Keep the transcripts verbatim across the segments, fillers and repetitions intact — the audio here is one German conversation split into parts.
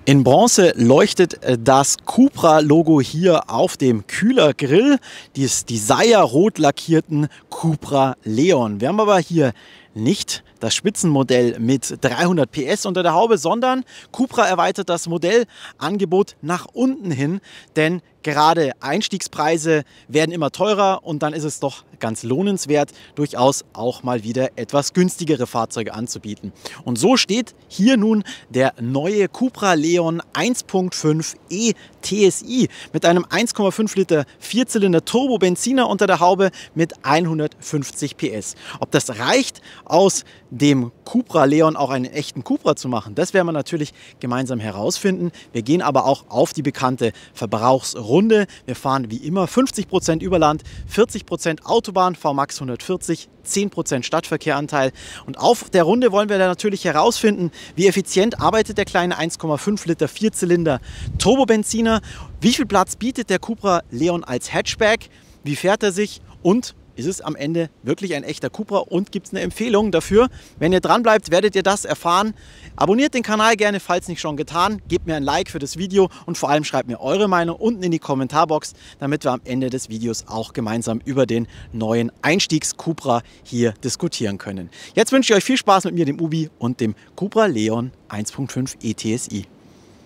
In Bronze leuchtet das Cupra-Logo hier auf dem Kühlergrill des Desire-rot lackierten Cupra Leon. Wir haben aber hier nicht das Spitzenmodell mit dreihundert P S unter der Haube, sondern Cupra erweitert das Modellangebot nach unten hin, denn gerade Einstiegspreise werden immer teurer und dann ist es doch ganz lohnenswert, durchaus auch mal wieder etwas günstigere Fahrzeuge anzubieten. Und so steht hier nun der neue Cupra Leon eins Punkt fünf E T S I mit einem eins Komma fünf Liter Vierzylinder Turbo-Benziner unter der Haube mit hundertfünfzig P S. Ob das reicht, aus dem Cupra Leon auch einen echten Cupra zu machen, das werden wir natürlich gemeinsam herausfinden. Wir gehen aber auch auf die bekannte Verbrauchsrunde. Wir fahren wie immer fünfzig Prozent Überland, vierzig Prozent Autobahn, V Max hundertvierzig, zehn Prozent Stadtverkehranteil. Und auf der Runde wollen wir dann natürlich herausfinden, wie effizient arbeitet der kleine eins Komma fünf Liter Vierzylinder Turbobenziner, wie viel Platz bietet der Cupra Leon als Hatchback, wie fährt er sich und ist es am Ende wirklich ein echter Cupra und gibt es eine Empfehlung dafür? Wenn ihr dran bleibt, werdet ihr das erfahren. Abonniert den Kanal gerne, falls nicht schon getan. Gebt mir ein Like für das Video und vor allem schreibt mir eure Meinung unten in die Kommentarbox, damit wir am Ende des Videos auch gemeinsam über den neuen Einstiegs-Cupra hier diskutieren können. Jetzt wünsche ich euch viel Spaß mit mir, dem Ubi und dem Cupra Leon eins Punkt fünf E T S I.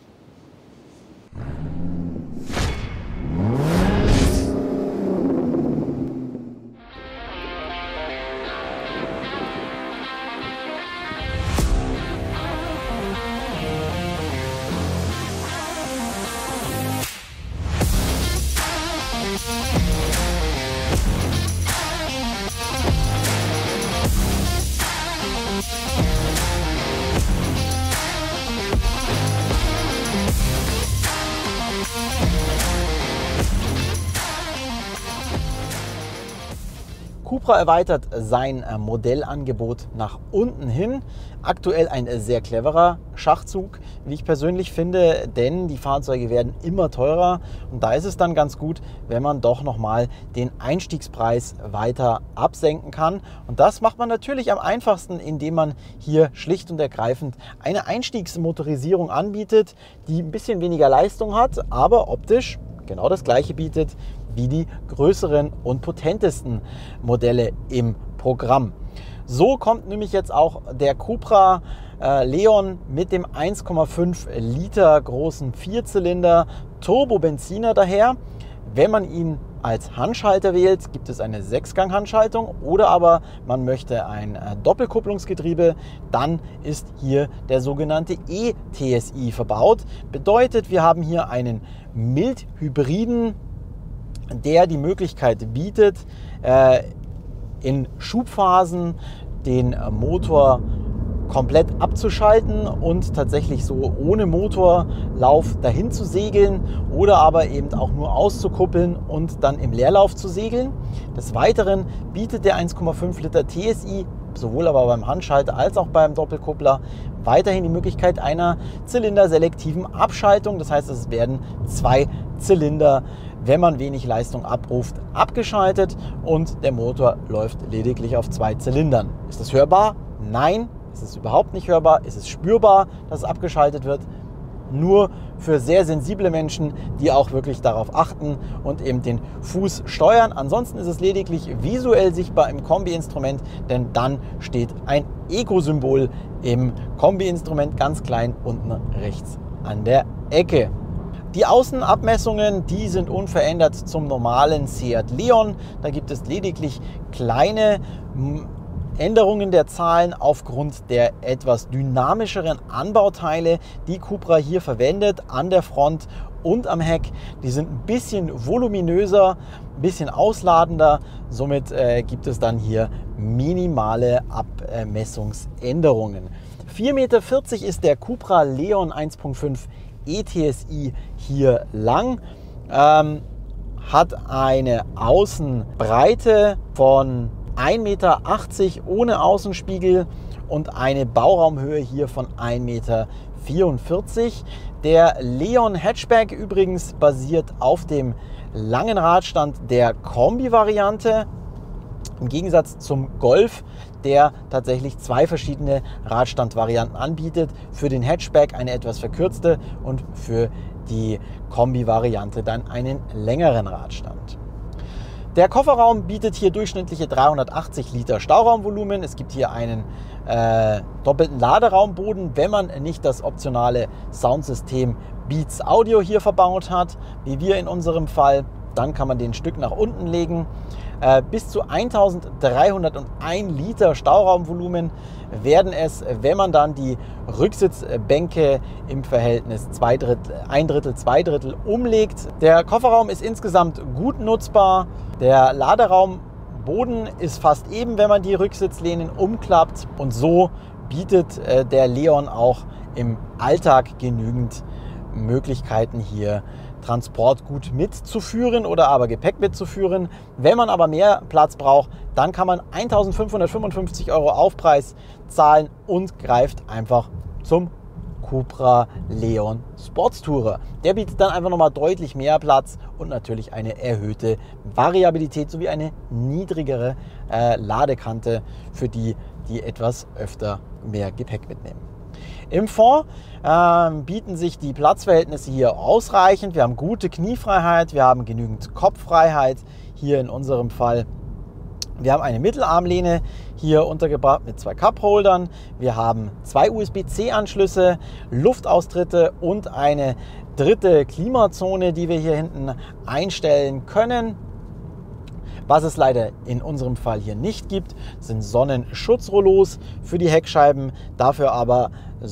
Cupra erweitert sein Modellangebot nach unten hin. Aktuell ein sehr cleverer Schachzug, wie ich persönlich finde, denn die Fahrzeuge werden immer teurer und da ist es dann ganz gut, wenn man doch nochmal den Einstiegspreis weiter absenken kann. Und das macht man natürlich am einfachsten, indem man hier schlicht und ergreifend eine Einstiegsmotorisierung anbietet, die ein bisschen weniger Leistung hat, aber optisch genau das gleiche bietet wie die größeren und potentesten Modelle im Programm. So kommt nämlich jetzt auch der Cupra äh, Leon mit dem eins Komma fünf Liter großen Vierzylinder Turbobenziner daher. Wenn man ihn als Handschalter wählt, gibt es eine Sechsgang-Handschaltung oder aber man möchte ein äh, Doppelkupplungsgetriebe, dann ist hier der sogenannte E T S I verbaut. Bedeutet, wir haben hier einen Mild-Hybriden, der die Möglichkeit bietet, äh, in Schubphasen den Motor komplett abzuschalten und tatsächlich so ohne Motorlauf dahin zu segeln oder aber eben auch nur auszukuppeln und dann im Leerlauf zu segeln. Des Weiteren bietet der eins Komma fünf Liter T S I sowohl aber beim Handschalter als auch beim Doppelkuppler weiterhin die Möglichkeit einer zylinderselektiven Abschaltung. Das heißt, es werden zwei Zylinder, wenn man wenig Leistung abruft, abgeschaltet und der Motor läuft lediglich auf zwei Zylindern. Ist das hörbar? Nein, es ist überhaupt nicht hörbar. Es ist spürbar, dass es abgeschaltet wird. Nur für sehr sensible Menschen, die auch wirklich darauf achten und eben den Fuß steuern. Ansonsten ist es lediglich visuell sichtbar im Kombi-Instrument, denn dann steht ein Eco-Symbol im Kombi-Instrument ganz klein unten rechts an der Ecke. Die Außenabmessungen, die sind unverändert zum normalen Seat Leon. Da gibt es lediglich kleine Änderungen der Zahlen aufgrund der etwas dynamischeren Anbauteile, die Cupra hier verwendet an der Front und am Heck. Die sind ein bisschen voluminöser, ein bisschen ausladender. Somit äh, gibt es dann hier minimale Abmessungsänderungen. vier Meter vierzig ist der Cupra Leon eins Punkt fünf E T S I hier lang, ähm, hat eine Außenbreite von ein Meter achtzig ohne Außenspiegel und eine Bauraumhöhe hier von ein Meter vierundvierzig. Der Leon Hatchback übrigens basiert auf dem langen Radstand der Kombi-Variante. Im Gegensatz zum Golf, der tatsächlich zwei verschiedene Radstandvarianten anbietet. Für den Hatchback eine etwas verkürzte und für die Kombi-Variante dann einen längeren Radstand. Der Kofferraum bietet hier durchschnittliche dreihundertachtzig Liter Stauraumvolumen. Es gibt hier einen äh, doppelten Laderaumboden, wenn man nicht das optionale Soundsystem Beats Audio hier verbaut hat, wie wir in unserem Fall. Dann kann man den ein Stück nach unten legen. Äh, bis zu eintausenddreihunderteins Liter Stauraumvolumen werden es, wenn man dann die Rücksitzbänke im Verhältnis zwei Drittel, ein Drittel, zwei Drittel umlegt. Der Kofferraum ist insgesamt gut nutzbar. Der Laderaumboden ist fast eben, wenn man die Rücksitzlehnen umklappt. Und so bietet äh, der Leon auch im Alltag genügend Möglichkeiten, hier Transport gut mitzuführen oder aber Gepäck mitzuführen. Wenn man aber mehr Platz braucht, dann kann man eintausendfünfhundertfünfundfünfzig Euro Aufpreis zahlen und greift einfach zum Cupra Leon Sportstourer. Der bietet dann einfach nochmal deutlich mehr Platz und natürlich eine erhöhte Variabilität sowie eine niedrigere äh, Ladekante für die, die etwas öfter mehr Gepäck mitnehmen. Im Fond äh, bieten sich die Platzverhältnisse hier ausreichend. Wir haben gute Kniefreiheit, wir haben genügend Kopffreiheit hier in unserem Fall. Wir haben eine Mittelarmlehne hier untergebracht mit zwei Cupholdern. Wir haben zwei U S B C Anschlüsse, Luftaustritte und eine dritte Klimazone, die wir hier hinten einstellen können. Was es leider in unserem Fall hier nicht gibt, sind Sonnenschutzrollos für die Heckscheiben, dafür aber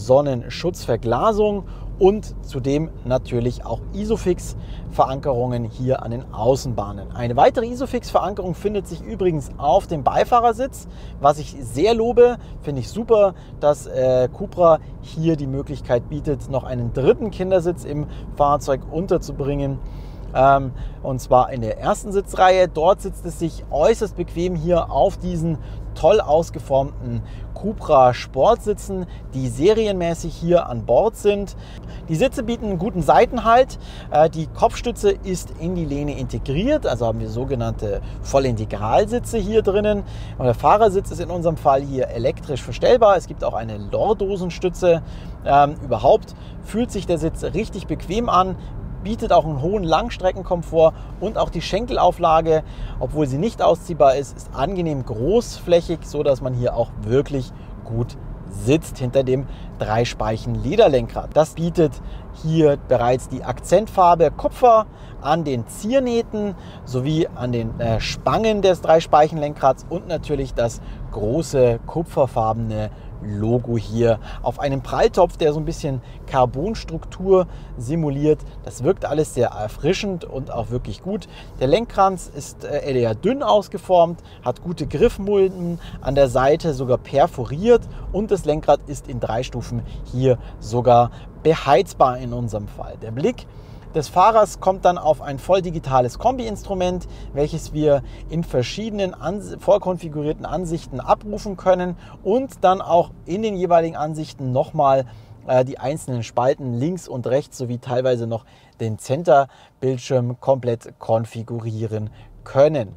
Sonnenschutzverglasung und zudem natürlich auch Isofix-Verankerungen hier an den Außenbahnen. Eine weitere Isofix-Verankerung findet sich übrigens auf dem Beifahrersitz, was ich sehr lobe. Finde ich super, dass äh, Cupra hier die Möglichkeit bietet, noch einen dritten Kindersitz im Fahrzeug unterzubringen. Ähm, und zwar in der ersten Sitzreihe. Dort sitzt es sich äußerst bequem hier auf diesen toll ausgeformten Cupra Sportsitzen, die serienmäßig hier an Bord sind. Die Sitze bieten einen guten Seitenhalt. Äh, die Kopfstütze ist in die Lehne integriert, also haben wir sogenannte Vollintegralsitze hier drinnen. Und der Fahrersitz ist in unserem Fall hier elektrisch verstellbar. Es gibt auch eine Lordosenstütze. Ähm, überhaupt fühlt sich der Sitz richtig bequem an, bietet auch einen hohen Langstreckenkomfort und auch die Schenkelauflage, obwohl sie nicht ausziehbar ist, ist angenehm großflächig, so dass man hier auch wirklich gut sitzt hinter dem Dreispeichen-Lederlenkrad. Das bietet hier bereits die Akzentfarbe Kupfer an den Ziernähten sowie an den äh, Spangen des Dreispeichen-Lenkrads und natürlich das große kupferfarbene Logo hier auf einem Pralltopf, der so ein bisschen Carbonstruktur simuliert. Das wirkt alles sehr erfrischend und auch wirklich gut. Der Lenkkranz ist äh, eher dünn ausgeformt, hat gute Griffmulden, an der Seite sogar perforiert und das Lenkrad ist in drei Stufen hier sogar beheizbar in unserem Fall. Der Blick des Fahrers kommt dann auf ein voll digitales Kombi-Instrument, welches wir in verschiedenen Ans- vorkonfigurierten Ansichten abrufen können und dann auch in den jeweiligen Ansichten nochmal äh, die einzelnen Spalten links und rechts sowie teilweise noch den Center-Bildschirm komplett konfigurieren können.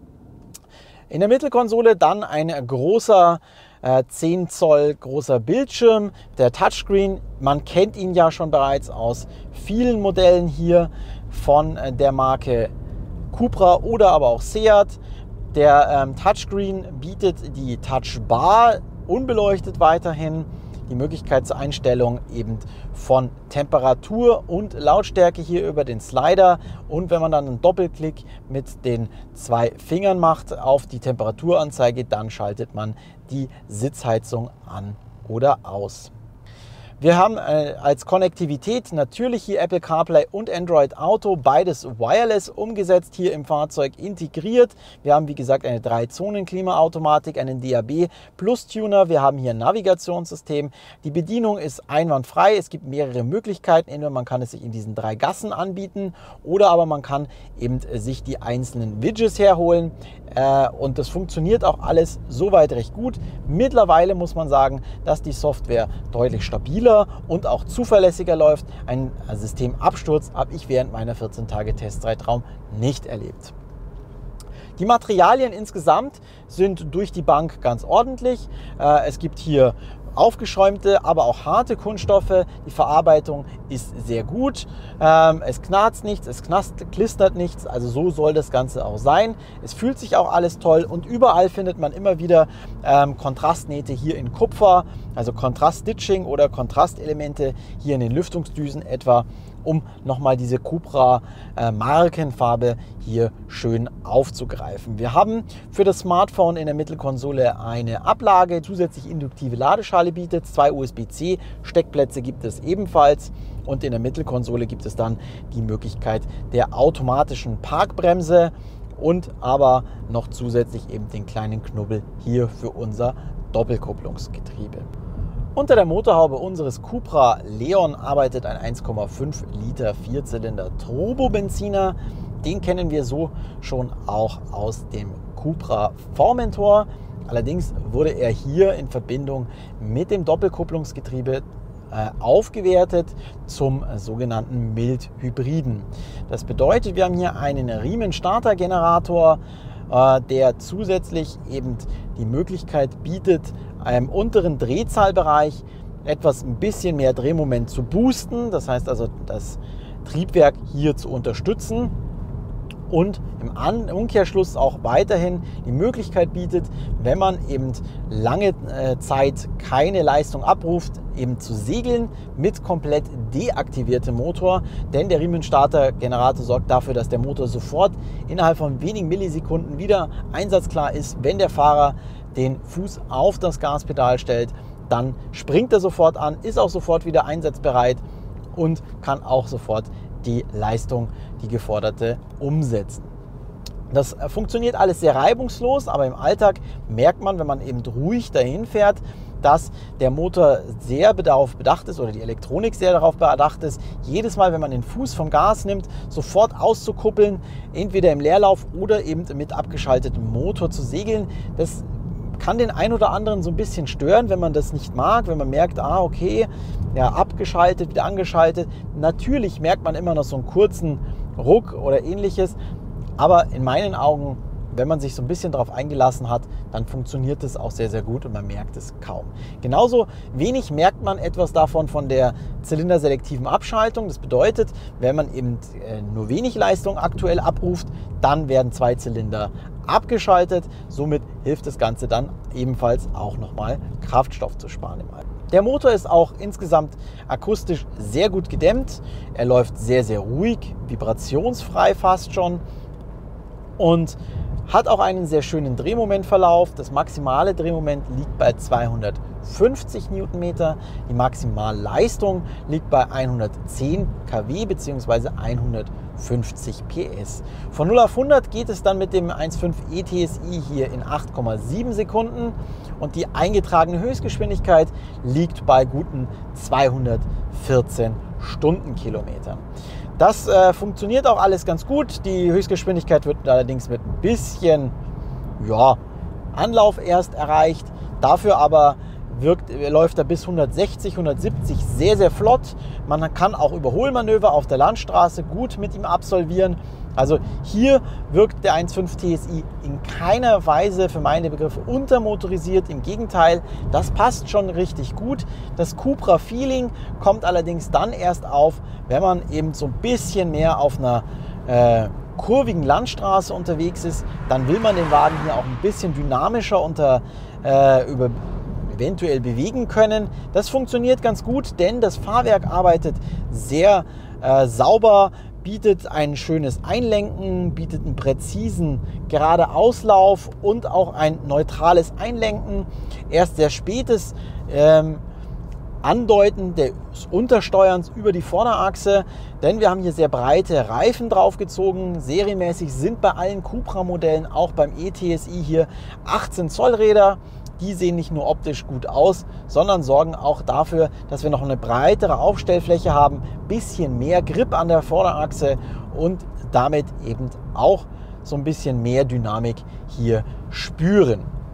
In der Mittelkonsole dann ein großer zehn Zoll großer Bildschirm, der Touchscreen. Man kennt ihn ja schon bereits aus vielen Modellen hier von der Marke Cupra oder aber auch Seat. Der ähm, Touchscreen bietet die Touchbar unbeleuchtet weiterhin, die Möglichkeit zur Einstellung eben von Temperatur und Lautstärke hier über den Slider. Und wenn man dann einen Doppelklick mit den zwei Fingern macht auf die Temperaturanzeige, dann schaltet man die Sitzheizung an oder aus. Wir haben äh, als Konnektivität natürlich hier Apple CarPlay und Android Auto, beides wireless umgesetzt, hier im Fahrzeug integriert. Wir haben wie gesagt eine drei Zonen Klimaautomatik, einen D A B Plus Tuner, wir haben hier ein Navigationssystem. Die Bedienung ist einwandfrei, es gibt mehrere Möglichkeiten, entweder man kann es sich in diesen drei Gassen anbieten oder aber man kann eben sich die einzelnen Widgets herholen. Äh, und das funktioniert auch alles soweit recht gut. Mittlerweile muss man sagen, dass die Software deutlich stabiler und auch zuverlässiger läuft. Ein Systemabsturz habe ich während meiner vierzehn Tage Testreitraum nicht erlebt. Die Materialien insgesamt sind durch die Bank ganz ordentlich. Es gibt hier aufgeschäumte, aber auch harte Kunststoffe. Die Verarbeitung ist sehr gut. Ähm, es knarzt nichts, es knast, klistert nichts. Also so soll das Ganze auch sein. Es fühlt sich auch alles toll und überall findet man immer wieder ähm, Kontrastnähte hier in Kupfer, also Kontraststitching oder Kontrastelemente hier in den Lüftungsdüsen etwa, um nochmal diese Cupra äh, Markenfarbe hier schön aufzugreifen. Wir haben für das Smartphone in der Mittelkonsole eine Ablage, zusätzlich induktive Ladeschale bietet, zwei U S B C Steckplätze gibt es ebenfalls und in der Mittelkonsole gibt es dann die Möglichkeit der automatischen Parkbremse und aber noch zusätzlich eben den kleinen Knubbel hier für unser Doppelkupplungsgetriebe. Unter der Motorhaube unseres Cupra Leon arbeitet ein eins Komma fünf Liter Vierzylinder Turbobenziner. Den kennen wir so schon auch aus dem Cupra Formentor. Allerdings wurde er hier in Verbindung mit dem Doppelkupplungsgetriebe äh, aufgewertet zum sogenannten Mild-Hybriden. Das bedeutet, wir haben hier einen Riemen-Starter-Generator, äh, der zusätzlich eben die Möglichkeit bietet, im unteren Drehzahlbereich etwas ein bisschen mehr Drehmoment zu boosten. Das heißt also, das Triebwerk hier zu unterstützen und im Umkehrschluss auch weiterhin die Möglichkeit bietet, wenn man eben lange Zeit keine Leistung abruft, eben zu segeln mit komplett deaktiviertem Motor. Denn der Riemenstarter-Generator sorgt dafür, dass der Motor sofort innerhalb von wenigen Millisekunden wieder einsatzklar ist. Wenn der Fahrer den Fuß auf das Gaspedal stellt, dann springt er sofort an, ist auch sofort wieder einsatzbereit und kann auch sofort die Leistung, die geforderte, umsetzen. Das funktioniert alles sehr reibungslos, aber im Alltag merkt man, wenn man eben ruhig dahin fährt, dass der Motor sehr darauf bedacht ist oder die Elektronik sehr darauf bedacht ist, jedes Mal, wenn man den Fuß vom Gas nimmt, sofort auszukuppeln, entweder im Leerlauf oder eben mit abgeschaltetem Motor zu segeln. Das kann den ein oder anderen so ein bisschen stören, wenn man das nicht mag, wenn man merkt, ah okay, ja, abgeschaltet, wieder angeschaltet. Natürlich merkt man immer noch so einen kurzen Ruck oder ähnliches, aber in meinen Augen, wenn man sich so ein bisschen darauf eingelassen hat, dann funktioniert es auch sehr, sehr gut und man merkt es kaum. Genauso wenig merkt man etwas davon von der zylinderselektiven Abschaltung. Das bedeutet, wenn man eben nur wenig Leistung aktuell abruft, dann werden zwei Zylinder abgeschaltet. Somit hilft das Ganze dann ebenfalls auch nochmal Kraftstoff zu sparen im Alltag. Der Motor ist auch insgesamt akustisch sehr gut gedämmt. Er läuft sehr, sehr ruhig, vibrationsfrei fast schon und hat auch einen sehr schönen Drehmomentverlauf. Das maximale Drehmoment liegt bei zweihundertfünfzig Newtonmeter. Die Maximalleistung liegt bei hundertzehn Kilowatt bzw. hundertfünfzig P S. Von null auf hundert geht es dann mit dem eins Komma fünf E T S I hier in acht Komma sieben Sekunden und die eingetragene Höchstgeschwindigkeit liegt bei guten zweihundertvierzehn Stundenkilometern. Das äh, funktioniert auch alles ganz gut. Die Höchstgeschwindigkeit wird allerdings mit ein bisschen ja, Anlauf erst erreicht. Dafür aber wirkt, läuft er bis hundertsechzig, hundertsiebzig sehr, sehr flott. Man kann auch Überholmanöver auf der Landstraße gut mit ihm absolvieren. Also hier wirkt der eins Komma fünf T S I in keiner Weise für meine Begriffe untermotorisiert. Im Gegenteil, das passt schon richtig gut. Das Cupra-Feeling kommt allerdings dann erst auf, wenn man eben so ein bisschen mehr auf einer äh, kurvigen Landstraße unterwegs ist. Dann will man den Wagen hier auch ein bisschen dynamischer unter, äh, über, eventuell bewegen können. Das funktioniert ganz gut, denn das Fahrwerk arbeitet sehr äh, sauber, bietet ein schönes Einlenken, bietet einen präzisen Geradeauslauf und auch ein neutrales Einlenken. Erst sehr spätes ähm, Andeuten des Untersteuerns über die Vorderachse, denn wir haben hier sehr breite Reifen draufgezogen. Serienmäßig sind bei allen Cupra-Modellen, auch beim E T S I hier achtzehn Zoll Räder. Die sehen nicht nur optisch gut aus, sondern sorgen auch dafür, dass wir noch eine breitere Aufstellfläche haben, bisschen mehr Grip an der Vorderachse und damit eben auch so ein bisschen mehr Dynamik hier spüren.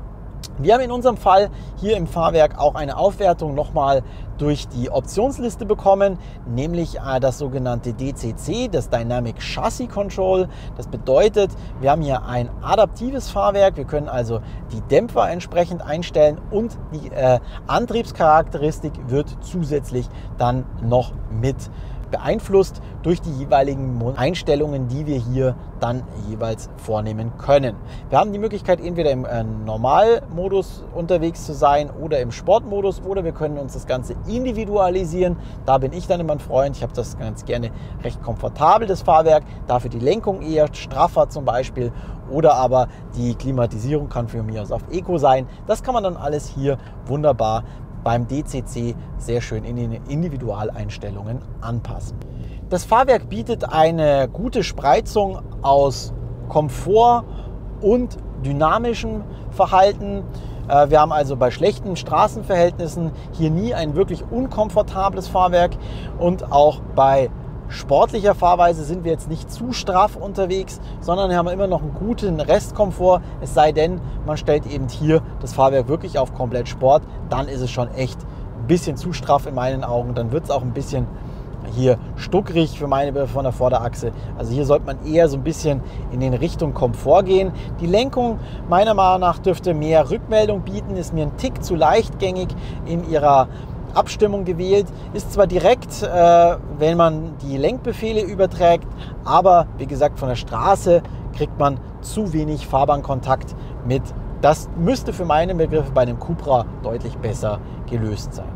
Wir haben in unserem Fall hier im Fahrwerk auch eine Aufwertung nochmal durch die Optionsliste bekommen, nämlich das sogenannte D C C, das Dynamic Chassis Control. Das bedeutet, wir haben hier ein adaptives Fahrwerk, wir können also die Dämpfer entsprechend einstellen und die äh, Antriebscharakteristik wird zusätzlich dann noch mit beeinflusst durch die jeweiligen Einstellungen, die wir hier dann jeweils vornehmen können. Wir haben die Möglichkeit, entweder im äh, Normalmodus unterwegs zu sein oder im Sportmodus, oder wir können uns das Ganze individualisieren. Da bin ich dann immer ein Freund. Ich habe das ganz gerne recht komfortabel, das Fahrwerk. Dafür die Lenkung eher straffer zum Beispiel, oder aber die Klimatisierung kann für mich aus auf Eco sein. Das kann man dann alles hier wunderbar beim D C C sehr schön in den Individualeinstellungen anpassen. Das Fahrwerk bietet eine gute Spreizung aus Komfort und dynamischem Verhalten. Wir haben also bei schlechten Straßenverhältnissen hier nie ein wirklich unkomfortables Fahrwerk, und auch bei sportlicher Fahrweise sind wir jetzt nicht zu straff unterwegs, sondern wir haben immer noch einen guten Restkomfort. Es sei denn, man stellt eben hier das Fahrwerk wirklich auf komplett Sport, dann ist es schon echt ein bisschen zu straff in meinen Augen. Dann wird es auch ein bisschen hier stuckrig für meine von der Vorderachse. Also hier sollte man eher so ein bisschen in den Richtung Komfort gehen. Die Lenkung meiner Meinung nach dürfte mehr Rückmeldung bieten, ist mir ein Tick zu leichtgängig in ihrer Abstimmung gewählt, ist zwar direkt, äh, wenn man die Lenkbefehle überträgt, aber wie gesagt, von der Straße kriegt man zu wenig Fahrbahnkontakt mit. Das müsste für meine Begriffe bei dem Cupra deutlich besser gelöst sein.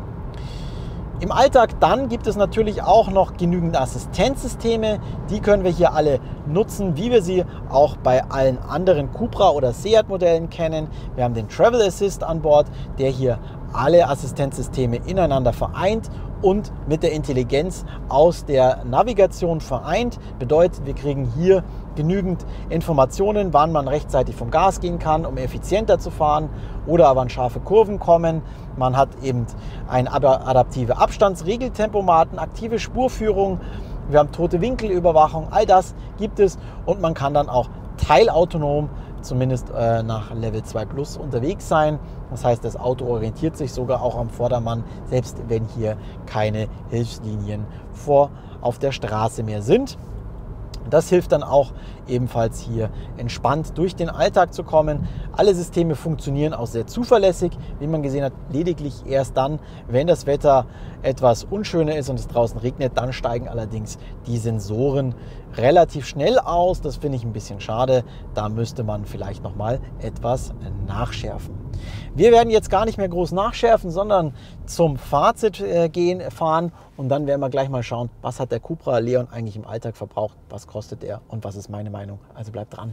Im Alltag dann gibt es natürlich auch noch genügend Assistenzsysteme, die können wir hier alle nutzen, wie wir sie auch bei allen anderen Cupra oder Seat Modellen kennen. Wir haben den Travel Assist an Bord, der hier alle Assistenzsysteme ineinander vereint und mit der Intelligenz aus der Navigation vereint. Bedeutet, wir kriegen hier genügend Informationen, wann man rechtzeitig vom Gas gehen kann, um effizienter zu fahren, oder aber an scharfe Kurven kommen. Man hat eben eine adaptive Abstandsregeltempomaten, aktive Spurführung, wir haben tote Winkelüberwachung, all das gibt es, und man kann dann auch teilautonom zumindest äh, nach Level zwei Plus unterwegs sein. Das heißt, das Auto orientiert sich sogar auch am Vordermann, selbst wenn hier keine Hilfslinien vor auf der Straße mehr sind. Das hilft dann auch ebenfalls hier entspannt durch den Alltag zu kommen. Alle Systeme funktionieren auch sehr zuverlässig, wie man gesehen hat, lediglich erst dann, wenn das Wetter etwas unschöner ist und es draußen regnet, dann steigen allerdings die Sensoren relativ schnell aus. Das finde ich ein bisschen schade, da müsste man vielleicht noch mal etwas nachschärfen. Wir werden jetzt gar nicht mehr groß nachschärfen, sondern zum Fazit äh, gehen, fahren, und dann werden wir gleich mal schauen, was hat der Cupra Leon eigentlich im Alltag verbraucht, was kostet er und was ist meine Meinung. Also bleibt dran.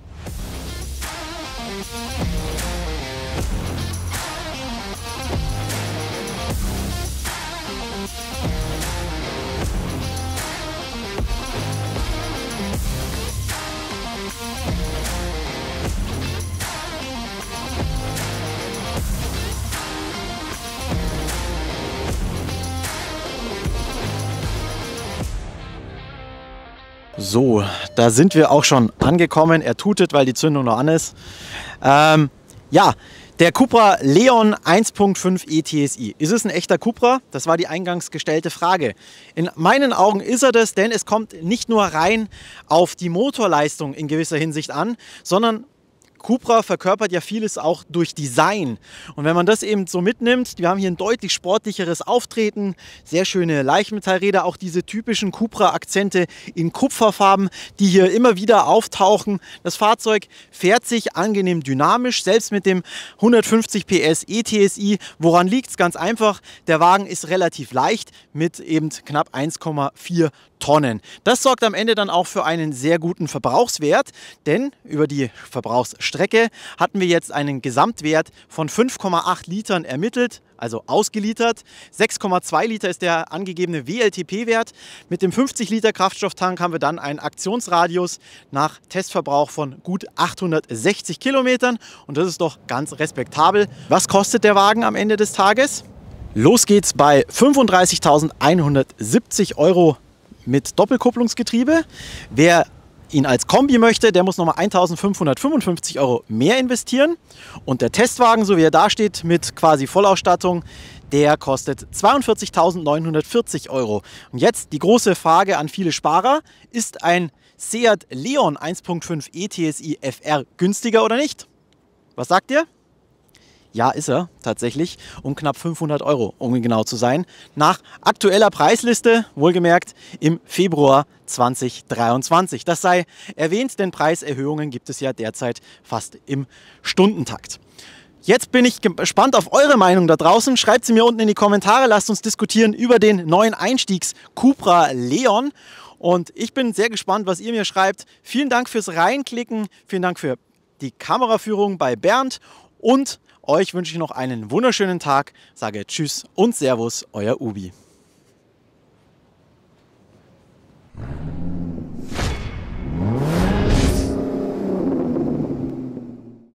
So, da sind wir auch schon angekommen. Er tutet, weil die Zündung noch an ist. Ähm, ja, der Cupra Leon eins Punkt fünf E T S I. Ist es ein echter Cupra? Das war die eingangs gestellte Frage. In meinen Augen ist er das, denn es kommt nicht nur rein auf die Motorleistung in gewisser Hinsicht an, sondern Cupra verkörpert ja vieles auch durch Design. Und wenn man das eben so mitnimmt, wir haben hier ein deutlich sportlicheres Auftreten, sehr schöne Leichtmetallräder, auch diese typischen Cupra-Akzente in Kupferfarben, die hier immer wieder auftauchen. Das Fahrzeug fährt sich angenehm dynamisch, selbst mit dem hundertfünfzig P S E T S I. Woran liegt es? Ganz einfach, der Wagen ist relativ leicht mit eben knapp eins Komma vier Tonnen. Das sorgt am Ende dann auch für einen sehr guten Verbrauchswert, denn über die Verbrauchsstrecke hatten wir jetzt einen Gesamtwert von fünf Komma acht Litern ermittelt, also ausgelitert. sechs Komma zwei Liter ist der angegebene W L T P-Wert. Mit dem fünfzig Liter Kraftstofftank haben wir dann einen Aktionsradius nach Testverbrauch von gut achthundertsechzig Kilometern, und das ist doch ganz respektabel. Was kostet der Wagen am Ende des Tages? Los geht's bei fünfunddreißigtausendeinhundertsiebzig Euro mit Doppelkupplungsgetriebe. Wer ihn als Kombi möchte, der muss nochmal eintausendfünfhundertfünfundfünfzig Euro mehr investieren. Und der Testwagen, so wie er da steht, mit quasi Vollausstattung, der kostet zweiundvierzigtausendneunhundertvierzig Euro. Und jetzt die große Frage an viele Sparer: Ist ein Seat Leon eins Punkt fünf E T S I F R günstiger oder nicht? Was sagt ihr? Ja, ist er tatsächlich, um knapp fünfhundert Euro, um genau zu sein. Nach aktueller Preisliste, wohlgemerkt, im Februar zweitausenddreiundzwanzig. Das sei erwähnt, denn Preiserhöhungen gibt es ja derzeit fast im Stundentakt. Jetzt bin ich gespannt auf eure Meinung da draußen. Schreibt sie mir unten in die Kommentare, lasst uns diskutieren über den neuen Einstiegs Cupra Leon. Und ich bin sehr gespannt, was ihr mir schreibt. Vielen Dank fürs Reinklicken, vielen Dank für die Kameraführung bei Bernd und euch wünsche ich noch einen wunderschönen Tag, sage Tschüss und Servus, euer Ubi.